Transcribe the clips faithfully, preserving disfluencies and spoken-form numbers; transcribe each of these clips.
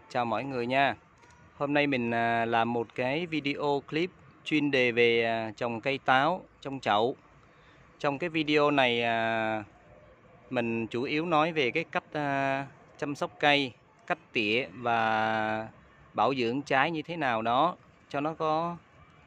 Chào mọi người nha. Hôm nay mình làm một cái video clip chuyên đề về trồng cây táo trong chậu. Trong cái video này mình chủ yếu nói về cái cách chăm sóc cây, cách tỉa và bảo dưỡng trái như thế nào đó cho nó có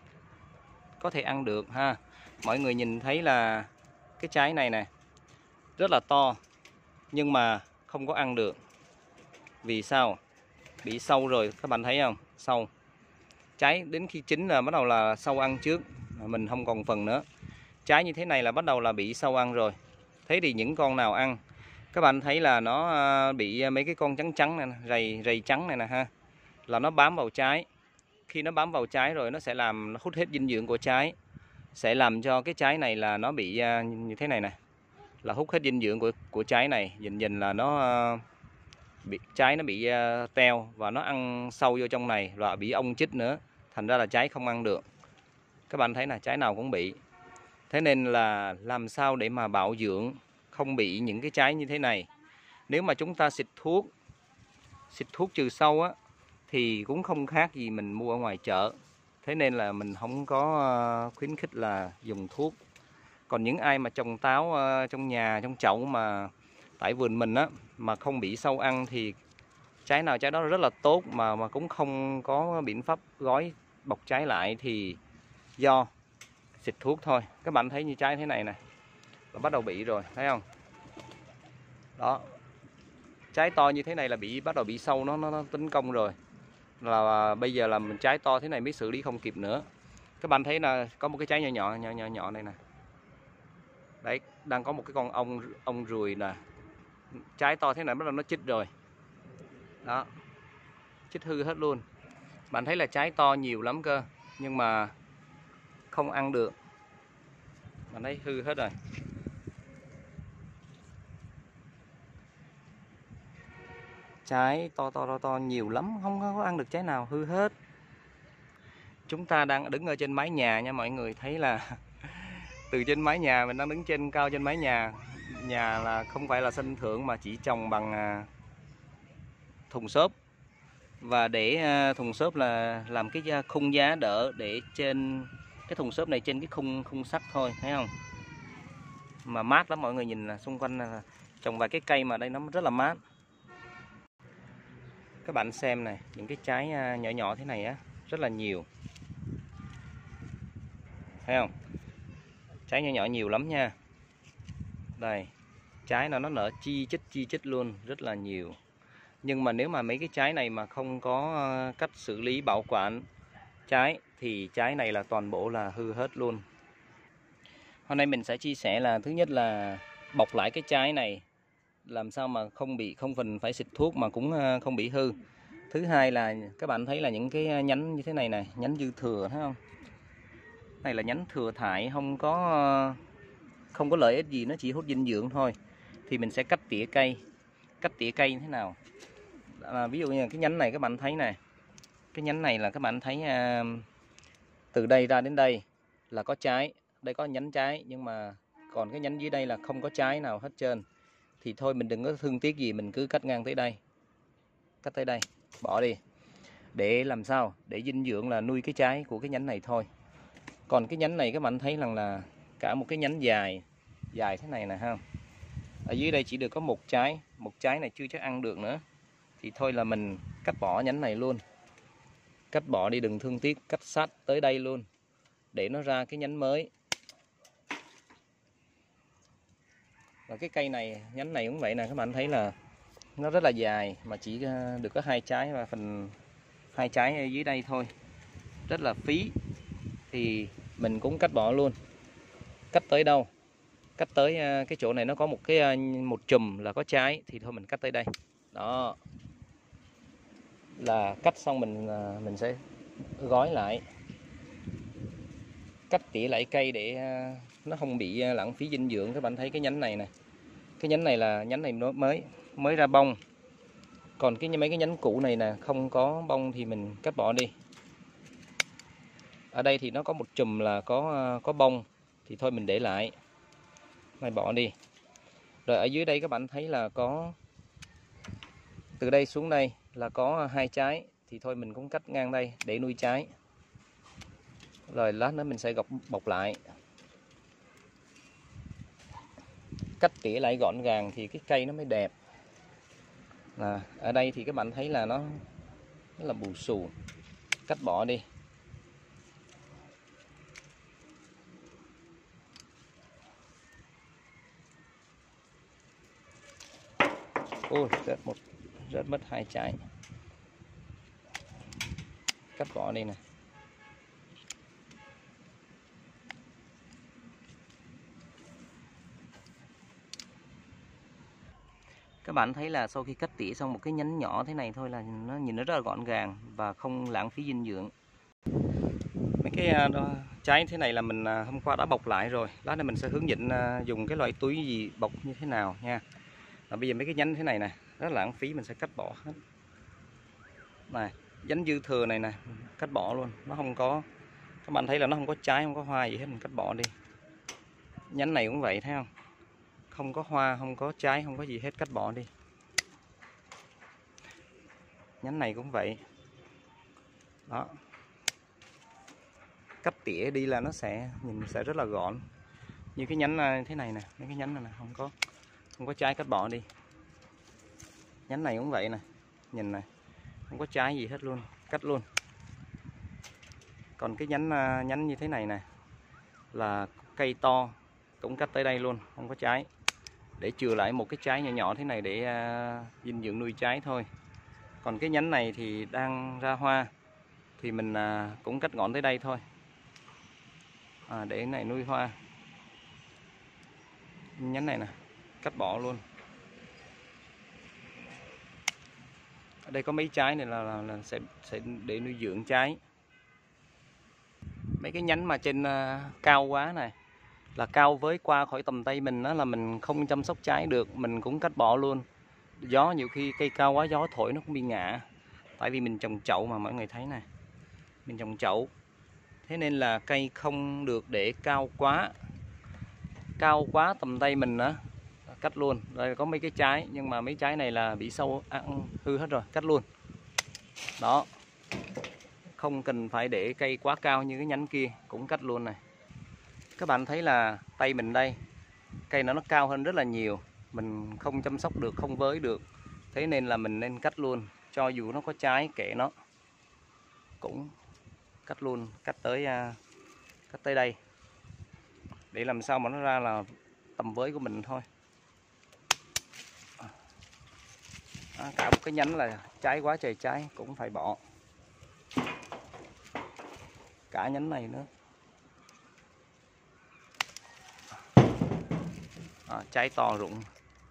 có thể ăn được ha. Mọi người nhìn thấy là cái trái này nè rất là to nhưng mà không có ăn được. Vì sao? Bị sâu rồi, các bạn thấy không? Sâu. Trái đến khi chín là bắt đầu là sâu ăn trước, mình không còn phần nữa. Trái như thế này là bắt đầu là bị sâu ăn rồi. Thế thì những con nào ăn? Các bạn thấy là nó bị mấy cái con trắng trắng này, rầy rầy trắng này nè ha, là nó bám vào trái. Khi nó bám vào trái rồi nó sẽ làm nó hút hết dinh dưỡng của trái, sẽ làm cho cái trái này là nó bị như thế này nè, là hút hết dinh dưỡng của của trái này, dần dần là nó bị trái nó bị uh, teo và nó ăn sâu vô trong này và bị ong chích nữa, thành ra là trái không ăn được. Các bạn thấy là trái nào cũng bị. Thế nên là làm sao để mà bảo dưỡng không bị những cái trái như thế này? Nếu mà chúng ta xịt thuốc xịt thuốc trừ sâu á thì cũng không khác gì mình mua ở ngoài chợ. Thế nên là mình không có khuyến khích là dùng thuốc. Còn những ai mà trồng táo trong nhà, trong chậu mà tại vườn mình á mà không bị sâu ăn thì trái nào trái đó rất là tốt, mà mà cũng không có biện pháp gói bọc trái lại thì do xịt thuốc thôi. Các bạn thấy như trái thế này nè là bắt đầu bị rồi, thấy không? Đó, trái to như thế này là bị bắt đầu bị sâu nó nó, nó tấn công rồi, là bây giờ là mình trái to thế này mới xử lý không kịp nữa. Các bạn thấy là có một cái trái nhỏ nhỏ nhỏ nhỏ nhỏ này nè, đấy, đang có một cái con ong ong ruồi nè, trái to thế này bắt đầu nó chích rồi đó, chích hư hết luôn. Bạn thấy là trái to nhiều lắm cơ nhưng mà không ăn được, bạn thấy hư hết rồi. Trái to to to to nhiều lắm, không có ăn được trái nào, hư hết. Chúng ta đang đứng ở trên mái nhà nha mọi người, thấy là từ trên mái nhà, mình đang đứng trên cao trên mái nhà. Nhà là không phải là sân thượng mà chỉ trồng bằng thùng xốp, và để thùng xốp là làm cái khung giá đỡ để trên cái thùng xốp này, trên cái khung khung sắt thôi, thấy không? Mà mát lắm mọi người, nhìn là xung quanh là trồng vài cái cây mà đây nó rất là mát. Các bạn xem này, những cái trái nhỏ nhỏ thế này á rất là nhiều, thấy không? Trái nhỏ nhỏ nhiều lắm nha. Đây, trái nó nó nở chi chít chi chít luôn, rất là nhiều. Nhưng mà nếu mà mấy cái trái này mà không có cách xử lý bảo quản trái thì trái này là toàn bộ là hư hết luôn. Hôm nay mình sẽ chia sẻ là thứ nhất là bọc lại cái trái này làm sao mà không bị không phần phải xịt thuốc mà cũng không bị hư. Thứ hai là các bạn thấy là những cái nhánh như thế này này, nhánh dư thừa, thấy không? Này là nhánh thừa thải, không có không có lợi ích gì, nó chỉ hút dinh dưỡng thôi. Thì mình sẽ cắt tỉa cây. Cắt tỉa cây như thế nào? À, ví dụ như cái nhánh này các bạn thấy này, cái nhánh này là các bạn thấy à, từ đây ra đến đây là có trái, đây có nhánh trái, nhưng mà còn cái nhánh dưới đây là không có trái nào hết trơn. Thì thôi mình đừng có thương tiếc gì, mình cứ cắt ngang tới đây, cắt tới đây, bỏ đi. Để làm sao? Để dinh dưỡng là nuôi cái trái của cái nhánh này thôi. Còn cái nhánh này các bạn thấy rằng là cả một cái nhánh dài, dài thế này nè ha. Ở dưới đây chỉ được có một trái, một trái này chưa chắc ăn được nữa. Thì thôi là mình cắt bỏ nhánh này luôn. Cắt bỏ đi, đừng thương tiếc, cắt sát tới đây luôn. Để nó ra cái nhánh mới. Và cái cây này, nhánh này cũng vậy nè, các bạn thấy là nó rất là dài mà chỉ được có hai trái, và phần hai trái ở dưới đây thôi, rất là phí. Thì mình cũng cắt bỏ luôn. Cắt tới đâu? Cắt tới cái chỗ này nó có một cái một chùm là có trái thì thôi mình cắt tới đây. Đó. Là cắt xong mình mình sẽ gói lại. Cắt tỉa lại cây để nó không bị lãng phí dinh dưỡng. Các bạn thấy cái nhánh này nè. Cái nhánh này là nhánh này nó mới mới ra bông. Còn cái mấy cái nhánh cũ này nè không có bông thì mình cắt bỏ đi. Ở đây thì nó có một chùm là có có bông thì thôi mình để lại. Này bỏ đi. Rồi ở dưới đây các bạn thấy là có, từ đây xuống đây là có hai trái, thì thôi mình cũng cắt ngang đây để nuôi trái. Rồi lát nữa mình sẽ gọt bọc lại. Cắt tỉa lại gọn gàng thì cái cây nó mới đẹp. À, ở đây thì các bạn thấy là nó rất là bù xù, cắt bỏ đi. Ôi, rớt một rớt mất hai trái. Cắt bỏ đi này. Các bạn thấy là sau khi cắt tỉa xong một cái nhánh nhỏ thế này thôi là nó nhìn nó rất là gọn gàng và không lãng phí dinh dưỡng. Mấy cái uh, trái thế này là mình uh, hôm qua đã bọc lại rồi. Lát nữa mình sẽ hướng dẫn uh, dùng cái loại túi gì bọc như thế nào nha. Và bây giờ mấy cái nhánh thế này nè rất là lãng phí, mình sẽ cắt bỏ hết. Này, nhánh dư thừa này nè, cắt bỏ luôn, nó không có, các bạn thấy là nó không có trái, không có hoa gì hết, mình cắt bỏ đi. Nhánh này cũng vậy, thấy không? Không có hoa, không có trái, không có gì hết, cắt bỏ đi. Nhánh này cũng vậy. Đó. Cắt tỉa đi là nó sẽ nhìn sẽ rất là gọn. Như cái nhánh thế này nè, mấy cái nhánh này nè, không có không có trái, cắt bỏ đi. Nhánh này cũng vậy nè, nhìn này, không có trái gì hết luôn, cắt luôn. Còn cái nhánh nhánh như thế này nè là cây to, cũng cắt tới đây luôn, không có trái, để chừa lại một cái trái nhỏ nhỏ thế này để uh, dinh dưỡng nuôi trái thôi. Còn cái nhánh này thì đang ra hoa thì mình uh, cũng cắt ngọn tới đây thôi, à, để cái này nuôi hoa. Nhánh này nè, cắt bỏ luôn. Ở đây có mấy trái này là, là, là sẽ, sẽ để nuôi dưỡng trái. Mấy cái nhánh mà trên uh, cao quá này là cao với qua khỏi tầm tay mình, đó là mình không chăm sóc trái được, mình cũng cắt bỏ luôn. Gió nhiều khi cây cao quá, gió thổi nó cũng bị ngã. Tại vì mình trồng chậu mà mọi người thấy nè, mình trồng chậu, thế nên là cây không được để cao quá. Cao quá tầm tay mình á, cắt luôn. Đây có mấy cái trái, nhưng mà mấy trái này là bị sâu ăn hư hết rồi, cắt luôn. Đó, không cần phải để cây quá cao như cái nhánh kia, cũng cắt luôn này. Các bạn thấy là tay mình đây, cây nó nó cao hơn rất là nhiều, mình không chăm sóc được, không với được, thế nên là mình nên cắt luôn. Cho dù nó có trái kệ nó, cũng cắt luôn, cắt tới cắt tới đây để làm sao mà nó ra là tầm với của mình thôi. À, cả một cái nhánh là trái quá trời trái cũng phải bỏ, cả nhánh này nữa. À, trái to rụng.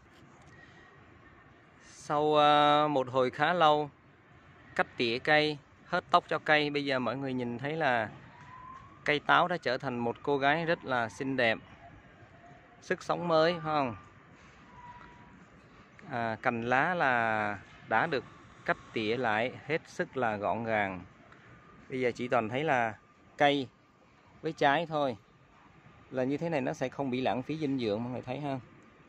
Sau uh, một hồi khá lâu cắt tỉa cây, hớt tóc cho cây, bây giờ mọi người nhìn thấy là cây táo đã trở thành một cô gái rất là xinh đẹp, sức sống mới, phải không? À, cành lá là đã được cắt tỉa lại hết sức là gọn gàng. Bây giờ chỉ toàn thấy là cây với trái thôi, là như thế này nó sẽ không bị lãng phí dinh dưỡng, mọi người thấy ha.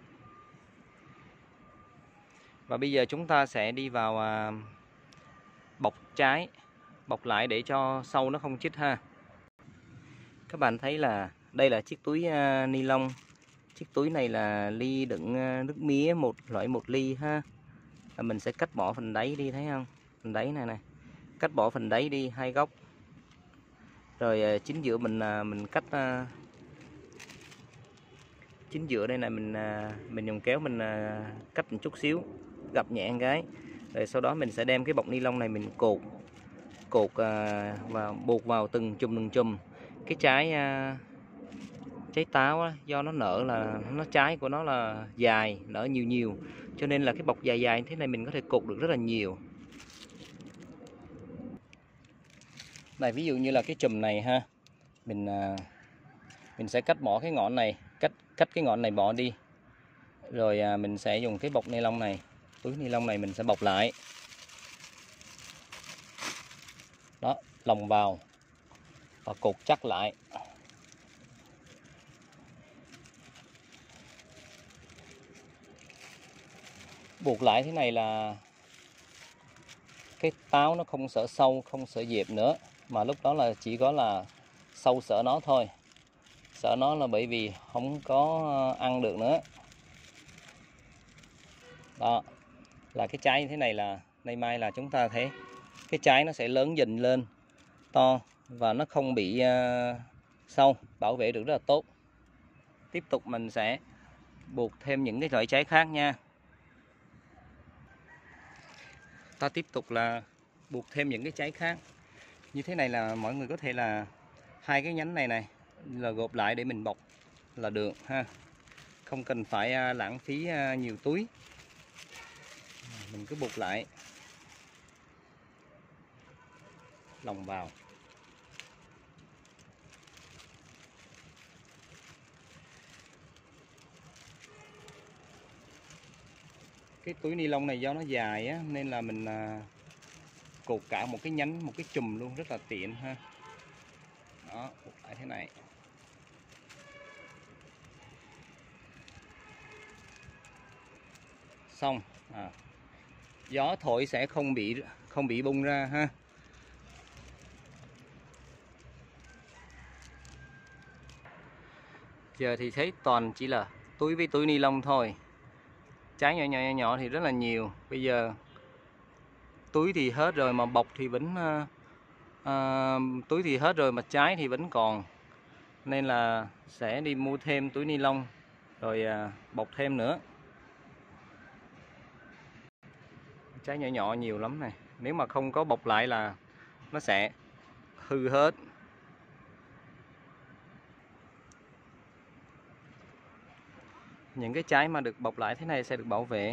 Và bây giờ chúng ta sẽ đi vào à, bọc trái, bọc lại để cho sâu nó không chích ha. Các bạn thấy là đây là chiếc túi uh, ni lông. Chiếc túi này là ly đựng uh, nước mía, một loại một ly ha. Và mình sẽ cắt bỏ phần đáy đi, thấy không? Phần đáy này này, cắt bỏ phần đáy đi hai góc. Rồi uh, chính giữa mình uh, mình cắt uh, chính giữa đây này mình uh, mình dùng kéo mình uh, cắt một chút xíu, gập nhẹ một cái. Rồi sau đó mình sẽ đem cái bọc ni lông này mình cột cột à, và buộc vào từng chùm từng chùm. Cái trái à, trái táo á, do nó nở là nó trái của nó là dài, nở nhiều nhiều, cho nên là cái bọc dài dài thế này mình có thể cột được rất là nhiều. Này, ví dụ như là cái chùm này ha, mình à, mình sẽ cắt bỏ cái ngọn này, cắt cắt cái ngọn này bỏ đi. Rồi à, mình sẽ dùng cái bọc ni lông này, túi ni lông này mình sẽ bọc lại. Đó, lồng vào và cột chắc lại. Buộc lại thế này là cái táo nó không sợ sâu, không sợ dẹp nữa, mà lúc đó là chỉ có là sâu sợ nó thôi. Sợ nó là bởi vì không có ăn được nữa. Đó là cái trái như thế này, là nay mai là chúng ta thấy cái trái nó sẽ lớn dần lên to và nó không bị uh, sâu, bảo vệ được rất là tốt. Tiếp tục mình sẽ buộc thêm những cái loại trái khác nha. Ta tiếp tục là buộc thêm những cái trái khác. Như thế này là mọi người có thể là hai cái nhánh này này là gộp lại để mình bọc là được ha. Không cần phải lãng phí nhiều túi. Mình cứ buộc lại, lòng vào. Cái túi ni lông này do nó dài á, nên là mình à, cột cả một cái nhánh, một cái chùm luôn, rất là tiện ha. Đó, cột lại thế này. Xong. À, gió thổi sẽ không bị không bị bung ra ha. Giờ thì thấy toàn chỉ là túi với túi ni lông thôi. Trái nhỏ nhỏ nhỏ nhỏ thì rất là nhiều. Bây giờ túi thì hết rồi mà bọc thì vẫn uh, uh, túi thì hết rồi mà trái thì vẫn còn, nên là sẽ đi mua thêm túi ni lông rồi uh, bọc thêm nữa. Trái nhỏ nhỏ nhiều lắm này, nếu mà không có bọc lại là nó sẽ hư hết. Những cái trái mà được bọc lại thế này sẽ được bảo vệ.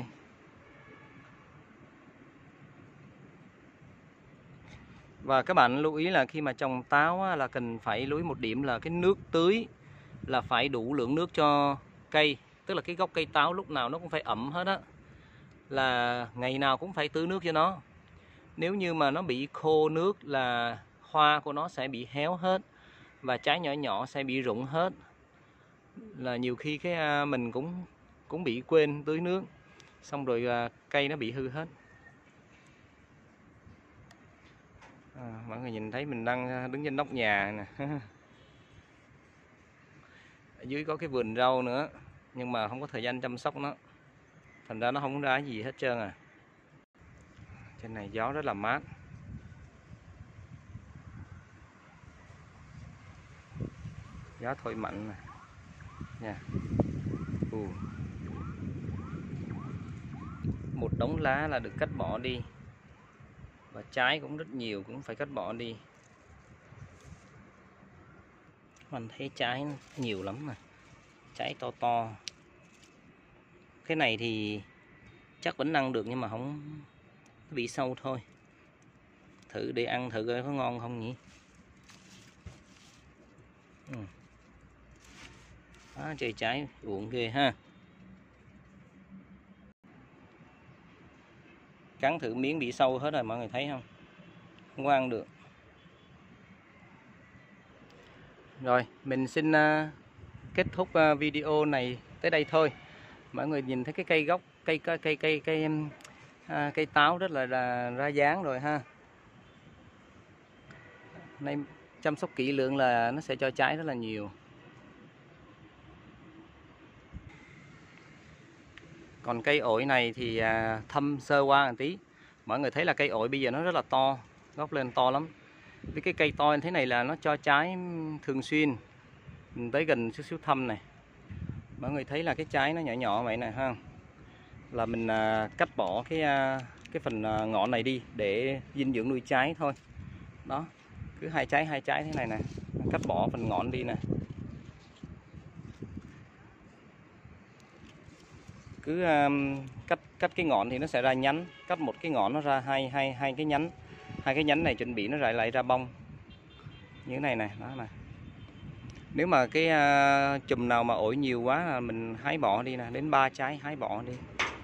Và các bạn lưu ý là khi mà trồng táo là cần phải lưu ý một điểm là cái nước tưới là phải đủ lượng nước cho cây. Tức là cái gốc cây táo lúc nào nó cũng phải ẩm hết á. Là ngày nào cũng phải tưới nước cho nó. Nếu như mà nó bị khô nước là hoa của nó sẽ bị héo hết và trái nhỏ nhỏ sẽ bị rụng hết. Là nhiều khi cái mình cũng cũng bị quên tưới nước, xong rồi cây nó bị hư hết. À, mọi người nhìn thấy mình đang đứng trên nóc nhà nè. Ở dưới có cái vườn rau nữa, nhưng mà không có thời gian chăm sóc nó, thành ra nó không ra gì hết trơn à. Trên này gió rất là mát. Gió thổi mạnh nè nha. Ừ. Một đống lá là được cắt bỏ đi, và trái cũng rất nhiều, cũng phải cắt bỏ đi. Mình thấy trái nhiều lắm nè, trái to to. Cái này thì chắc vẫn ăn được nhưng mà không bị sâu thôi. Thử để ăn thử coi có ngon không nhỉ. Ừ. Đó, trời trái uổng ghê ha. Cắn thử miếng bị sâu hết rồi, mọi người thấy không? Không có ăn được. Rồi, mình xin uh, kết thúc uh, video này tới đây thôi. Mọi người nhìn thấy cái cây gốc, cây cây cây cây cây, uh, cây táo rất là, là ra dáng rồi ha. Nay chăm sóc kỹ lưỡng là nó sẽ cho trái rất là nhiều. Còn cây ổi này thì à, thâm sơ qua một tí. Mọi người thấy là cây ổi bây giờ nó rất là to, gốc lên to lắm. Với cái cây to như thế này là nó cho trái thường xuyên. Mình tới gần chút xíu thâm này. Mọi người thấy là cái trái nó nhỏ nhỏ vậy nè ha. Là mình à, cắt bỏ cái à, cái phần à, ngọn này đi để dinh dưỡng nuôi trái thôi. Đó, cứ hai trái hai trái thế này nè, cắt bỏ phần ngọn đi nè. Cứ um, cắt cắt cái ngọn thì nó sẽ ra nhánh, cắt một cái ngọn nó ra hai hai hai cái nhánh, hai cái nhánh này chuẩn bị nó lại lại ra bông như thế này nè. Đó nè. Nếu mà cái uh, chùm nào mà ổi nhiều quá là mình hái bỏ đi nè, đến ba trái hái bỏ đi.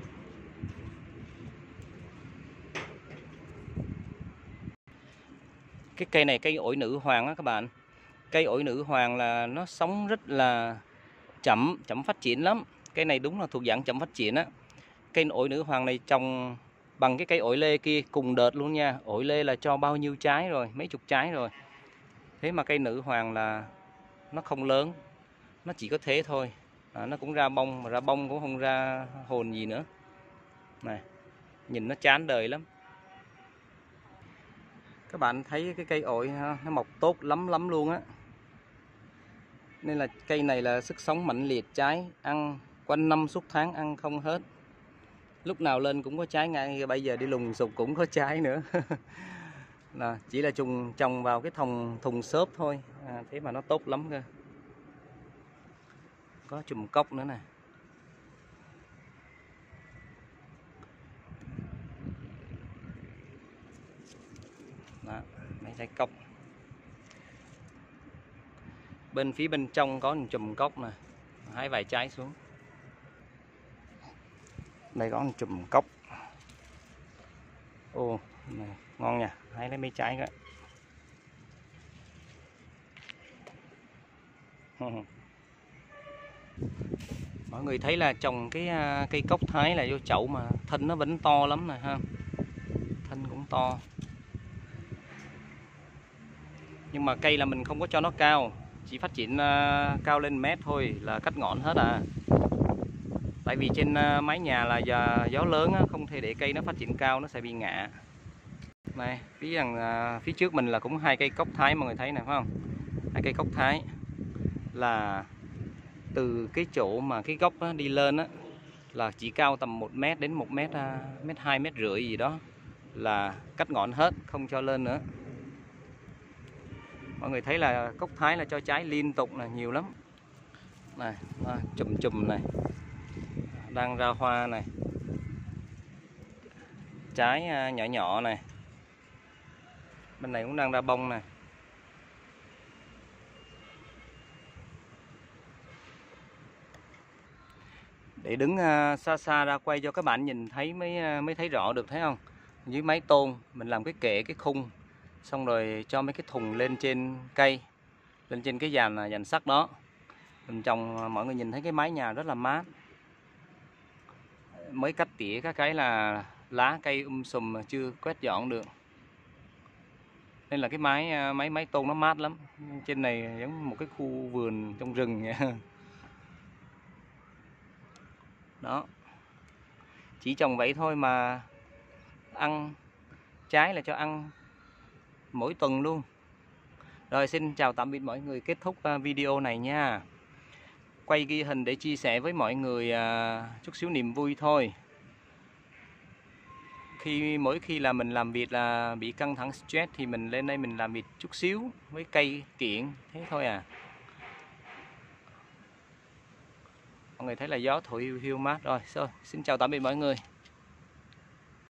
Cái cây này cây ổi nữ hoàng á các bạn. Cây ổi nữ hoàng là nó sống rất là chậm, chậm phát triển lắm. Cây này đúng là thuộc dạng chậm phát triển á. Cây ổi nữ hoàng này trồng bằng cái cây ổi lê kia cùng đợt luôn nha. Ổi lê là cho bao nhiêu trái rồi, mấy chục trái rồi. Thế mà cây nữ hoàng là nó không lớn, nó chỉ có thế thôi. À, nó cũng ra bông, mà ra bông cũng không ra hồn gì nữa. Này, nhìn nó chán đời lắm. Các bạn thấy cái cây ổi nó mọc tốt lắm lắm luôn á. Nên là cây này là sức sống mạnh liệt, trái ăn quanh năm suốt tháng ăn không hết. Lúc nào lên cũng có trái, ngay bây giờ đi lùng sục cũng có trái nữa. Là chỉ là trùng trồng vào cái thùng thùng xốp thôi, à, thế mà nó tốt lắm cơ. Có chùm cốc nữa nè. Đó, mấy trái cốc. Bên phía bên trong có một chùm cốc nè, hái vài trái xuống. Đây có một chùm cốc. Ồ, này, ngon nha, hái lấy mấy trái coi. Mọi người thấy là trồng cái cây cốc Thái là vô chậu mà thân nó vẫn to lắm nè ha. Thân cũng to. Nhưng mà cây là mình không có cho nó cao, chỉ phát triển uh, cao lên mét thôi là cắt ngọn hết à. Tại vì trên uh, mái nhà là gió, gió lớn á, không thể để cây nó phát triển cao, nó sẽ bị ngã. Này, phía đằng uh, phía trước mình là cũng hai cây cốc Thái, mọi người thấy này phải không? Hai cây cốc Thái là từ cái chỗ mà cái gốc á, đi lên á, là chỉ cao tầm một mét đến một mét, uh, mét hai mét rưỡi gì đó là cắt ngọn hết, không cho lên nữa. Mọi người thấy là cốc Thái là cho trái liên tục là nhiều lắm. Này, chùm chùm này. Đang ra hoa này. Trái nhỏ nhỏ này. Bên này cũng đang ra bông này. Để đứng xa xa ra quay cho các bạn nhìn thấy mới mới thấy rõ được, thấy không? Dưới mái tôn mình làm cái kệ, cái khung, xong rồi cho mấy cái thùng lên trên cây, lên trên cái dàn dàn sắt đó. Mình trồng, mọi người nhìn thấy cái mái nhà rất là mát. Mới cắt tỉa các cái là lá cây um sùm mà chưa quét dọn được. Nên là cái mái mái mái tôn nó mát lắm. Trên này giống một cái khu vườn trong rừng nha. Đó. Chỉ trồng vậy thôi mà ăn trái là cho ăn mỗi tuần luôn. Rồi, xin chào tạm biệt mọi người, kết thúc video này nha. Quay ghi hình để chia sẻ với mọi người à, chút xíu niềm vui thôi. Khi mỗi khi là mình làm việc là bị căng thẳng stress thì mình lên đây mình làm việc chút xíu với cây kiện, thế thôi à. Mọi người thấy là gió thổi hiu hiu mát rồi. Rồi, xin chào tạm biệt mọi người.